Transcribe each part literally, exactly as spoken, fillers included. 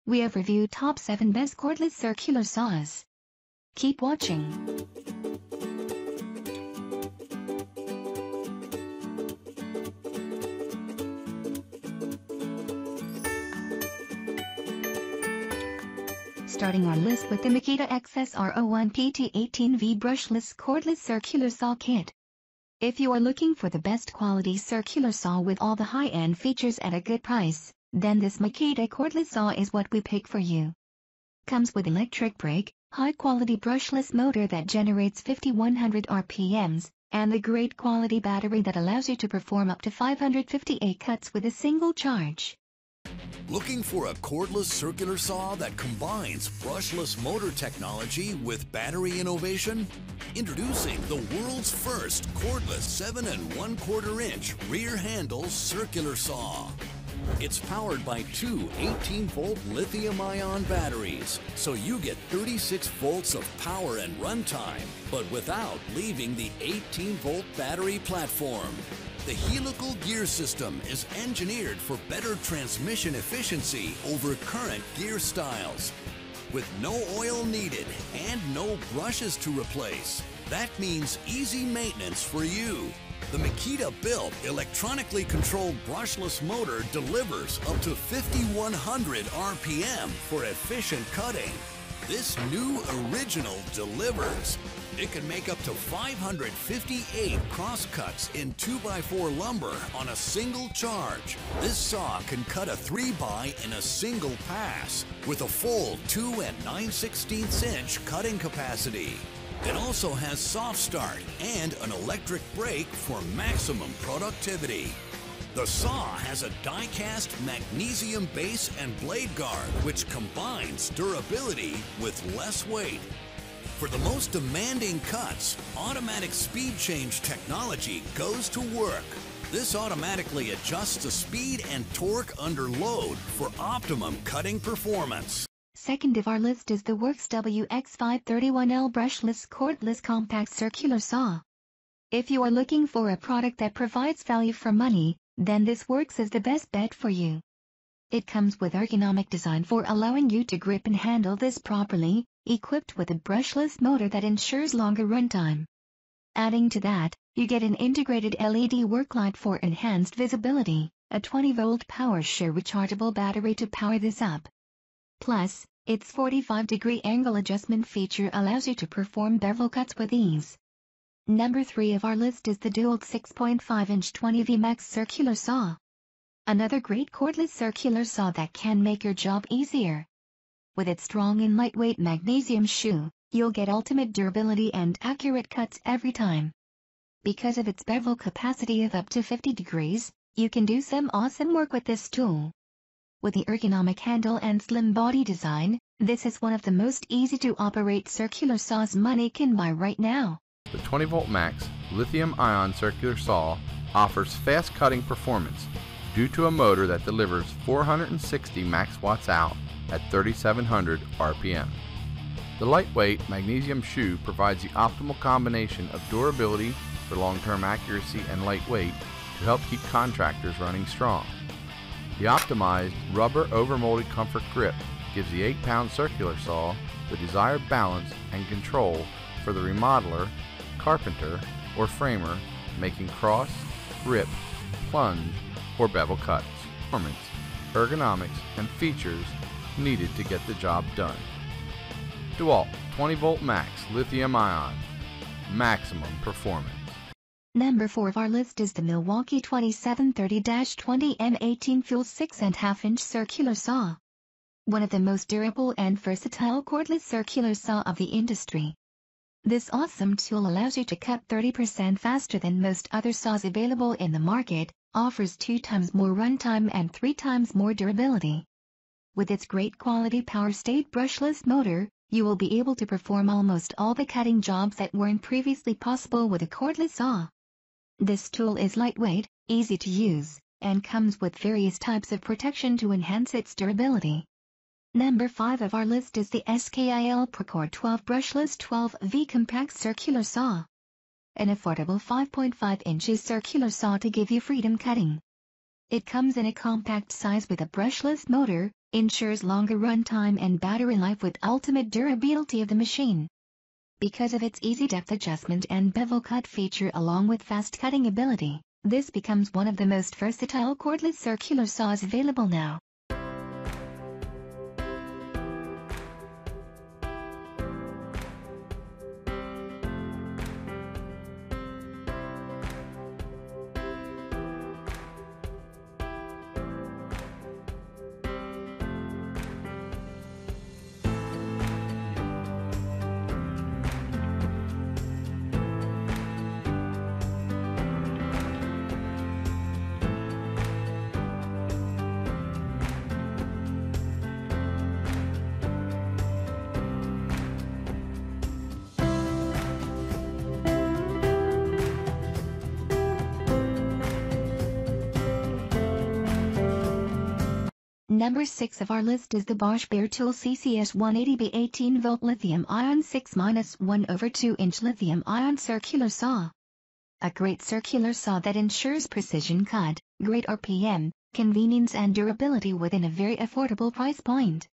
we have reviewed top seven best cordless circular saws. Keep watching. Starting our list with the Makita X S R zero one P T eighteen V brushless cordless circular saw kit. If you are looking for the best quality circular saw with all the high-end features at a good price, then this Makita cordless saw is what we pick for you. Comes with electric brake, high-quality brushless motor that generates fifty-one hundred R P Ms, and the great quality battery that allows you to perform up to five hundred fifty-eight cuts with a single charge. Looking for a cordless circular saw that combines brushless motor technology with battery innovation? Introducing the world's first cordless seven and one quarter inch rear handle circular saw. It's powered by two eighteen volt lithium ion batteries, so you get thirty-six volts of power and runtime, but without leaving the eighteen volt battery platform. The helical gear system is engineered for better transmission efficiency over current gear styles. With no oil needed and no brushes to replace, that means easy maintenance for you. The Makita-built, electronically controlled brushless motor delivers up to fifty-one hundred R P M for efficient cutting. This new original delivers. It can make up to five hundred fifty-eight crosscuts in two by four lumber on a single charge. This saw can cut a three by in a single pass with a full two and nine sixteenths inch cutting capacity. It also has soft start and an electric brake for maximum productivity. The saw has a die-cast magnesium base and blade guard, which combines durability with less weight. For the most demanding cuts, automatic speed change technology goes to work. This automatically adjusts the speed and torque under load for optimum cutting performance. Second of our list is the Worx W X five thirty-one L brushless cordless compact circular saw. If you are looking for a product that provides value for money, then this Worx is the best bet for you. It comes with ergonomic design for allowing you to grip and handle this properly, equipped with a brushless motor that ensures longer runtime. Adding to that, you get an integrated L E D work light for enhanced visibility, a twenty volt power share rechargeable battery to power this up. Plus, its forty-five degree angle adjustment feature allows you to perform bevel cuts with ease. Number three of our list is the Dual six point five inch twenty V Max circular saw. Another great cordless circular saw that can make your job easier. With its strong and lightweight magnesium shoe, you'll get ultimate durability and accurate cuts every time. Because of its bevel capacity of up to fifty degrees, you can do some awesome work with this tool. With the ergonomic handle and slim body design, this is one of the most easy to operate circular saws money can buy right now. The twenty volt Max lithium ion circular saw offers fast cutting performance due to a motor that delivers four hundred sixty max watts out at thirty-seven hundred R P M. The lightweight magnesium shoe provides the optimal combination of durability for long-term accuracy and lightweight to help keep contractors running strong. The optimized rubber overmolded comfort grip gives the eight pound circular saw the desired balance and control for the remodeler, carpenter, or framer making cross, grip, plunge, or bevel cuts. Performance, ergonomics, and features needed to get the job done. DeWalt twenty volt Max lithium ion, maximum performance. Number four of our list is the Milwaukee twenty-seven thirty twenty M eighteen fuel six and a half inch circular saw. One of the most durable and versatile cordless circular saw of the industry. This awesome tool allows you to cut thirty percent faster than most other saws available in the market, offers two times more runtime and three times more durability. With its great quality power-state brushless motor, you will be able to perform almost all the cutting jobs that weren't previously possible with a cordless saw. This tool is lightweight, easy to use, and comes with various types of protection to enhance its durability. Number five of our list is the SKIL Procore twelve brushless twelve V compact circular saw. An affordable five point five inches circular saw to give you freedom cutting. It comes in a compact size with a brushless motor, ensures longer runtime and battery life with ultimate durability of the machine. Because of its easy depth adjustment and bevel cut feature along with fast cutting ability, this becomes one of the most versatile cordless circular saws available now. Number six of our list is the Bosch Beartool C C S one eighty B eighteen volt lithium-ion six to one over two inch lithium-ion circular saw. A great circular saw that ensures precision cut, great R P M, convenience and durability within a very affordable price point.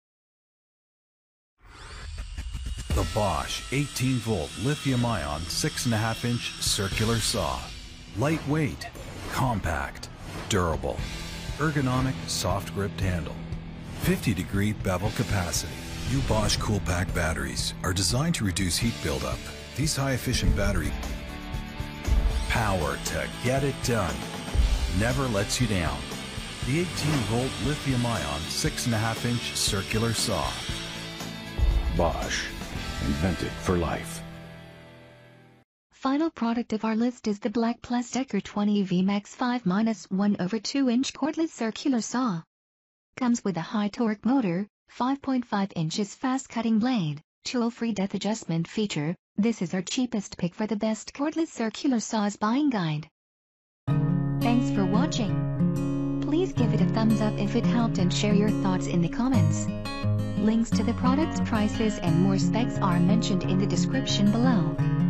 The Bosch eighteen volt lithium-ion six and a half inch circular saw. Lightweight, compact, durable. Ergonomic, soft-gripped handle. fifty degree bevel capacity. New Bosch Coolpack batteries are designed to reduce heat buildup. These high-efficient battery power to get it done never lets you down. The eighteen volt lithium-ion six and a half inch circular saw. Bosch, invented for life. Final product of our list is the Black Plus Decker twenty V Max five to one over two inch cordless circular saw. Comes with a high torque motor, five point five inches fast cutting blade, tool-free depth adjustment feature. This is our cheapest pick for the best cordless circular saws buying guide. Thanks for watching. Please give it a thumbs up if it helped and share your thoughts in the comments. Links to the products, prices and more specs are mentioned in the description below.